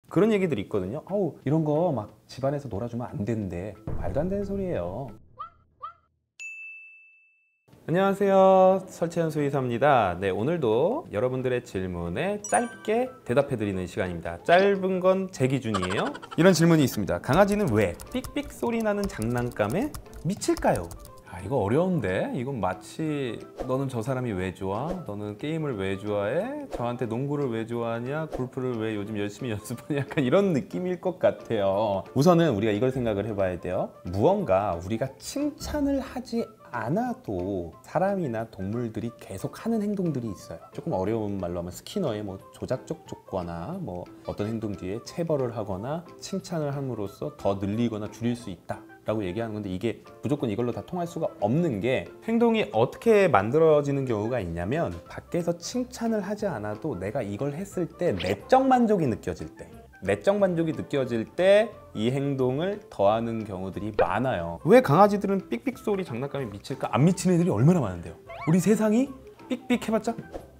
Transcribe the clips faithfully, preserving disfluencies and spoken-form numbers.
그런 얘기들이 있거든요. 아우 이런 거 막 집안에서 놀아주면 안 된대. 말도 안 되는 소리예요. 안녕하세요, 설채연 수의사입니다. 네, 오늘도 여러분들의 질문에 짧게 대답해 드리는 시간입니다. 짧은 건 제 기준이에요. 이런 질문이 있습니다. 강아지는 왜 삑삑 소리 나는 장난감에 미칠까요? 아, 이거 어려운데? 이건 마치 너는 저 사람이 왜 좋아? 너는 게임을 왜 좋아해? 저한테 농구를 왜 좋아하냐? 골프를 왜 요즘 열심히 연습하냐? 약간 이런 느낌일 것 같아요. 우선은 우리가 이걸 생각을 해봐야 돼요. 무언가 우리가 칭찬을 하지 않아도 사람이나 동물들이 계속 하는 행동들이 있어요. 조금 어려운 말로 하면 스키너의 뭐 조작적 조거나 뭐 어떤 행동 뒤에 체벌을 하거나 칭찬을 함으로써 더 늘리거나 줄일 수 있다 라고 얘기하는 건데, 이게 무조건 이걸로 다 통할 수가 없는 게, 행동이 어떻게 만들어지는 경우가 있냐면 밖에서 칭찬을 하지 않아도 내가 이걸 했을 때 내적 만족이 느껴질 때, 내적 만족이 느껴질 때 이 행동을 더하는 경우들이 많아요. 왜 강아지들은 삑삑 소리 장난감에 미칠까? 안 미치는 애들이 얼마나 많은데요. 우리 세상이 삑삑 해봤자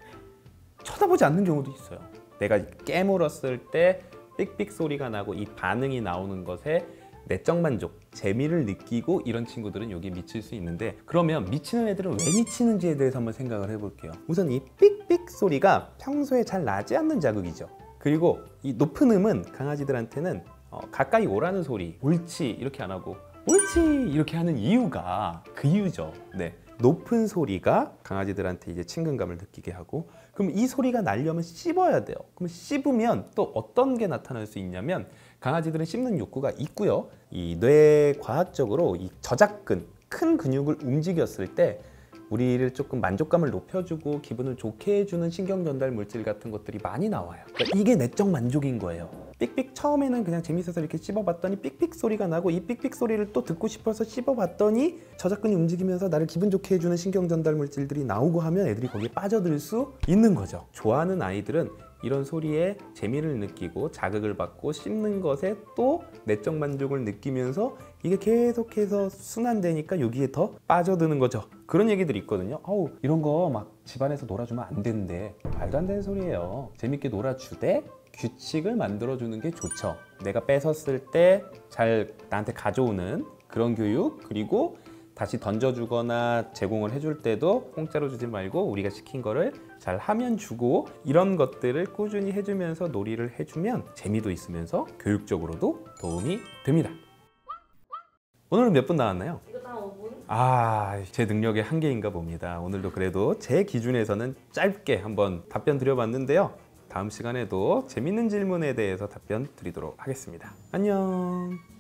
쳐다보지 않는 경우도 있어요. 내가 깨물었을 때 삑삑 소리가 나고 이 반응이 나오는 것에 내적 만족, 재미를 느끼고 이런 친구들은 여기 미칠 수 있는데, 그러면 미치는 애들은 왜 미치는지에 대해서 한번 생각을 해볼게요. 우선 이 삑삑 소리가 평소에 잘 나지 않는 자극이죠. 그리고 이 높은 음은 강아지들한테는 어, 가까이 오라는 소리, 옳지 이렇게 안 하고 옳지 이렇게 하는 이유가 그 이유죠. 네, 높은 소리가 강아지들한테 이제 친근감을 느끼게 하고, 그럼 이 소리가 나려면 씹어야 돼요. 그럼 씹으면 또 어떤 게 나타날 수 있냐면, 강아지들은 씹는 욕구가 있고요. 이 뇌 과학적으로 이 저작근, 큰 근육을 움직였을 때 우리를 조금 만족감을 높여주고 기분을 좋게 해주는 신경 전달 물질 같은 것들이 많이 나와요. 그러니까 이게 내적 만족인 거예요. 삑삑 처음에는 그냥 재밌어서 이렇게 씹어봤더니 삑삑 소리가 나고, 이 삑삑 소리를 또 듣고 싶어서 씹어봤더니 저작근이 움직이면서 나를 기분 좋게 해주는 신경 전달 물질들이 나오고 하면 애들이 거기에 빠져들 수 있는 거죠. 좋아하는 아이들은 이런 소리에 재미를 느끼고 자극을 받고 씹는 것에 또 내적 만족을 느끼면서 이게 계속해서 순환되니까 여기에 더 빠져드는 거죠. 그런 얘기들이 있거든요. 아우 이런 거 막 집안에서 놀아주면 안 된대. 말도 안 되는 소리예요. 재밌게 놀아주되 규칙을 만들어주는 게 좋죠. 내가 뺏었을 때 잘 나한테 가져오는 그런 교육, 그리고 다시 던져주거나 제공을 해줄 때도 공짜로 주지 말고 우리가 시킨 거를 잘 하면 주고, 이런 것들을 꾸준히 해주면서 놀이를 해주면 재미도 있으면서 교육적으로도 도움이 됩니다. 오늘은 몇 분 나왔나요? 이거 다 오 분? 아, 제 능력의 한계인가 봅니다. 오늘도 그래도 제 기준에서는 짧게 한번 답변 드려봤는데요. 다음 시간에도 재밌는 질문에 대해서 답변 드리도록 하겠습니다. 안녕.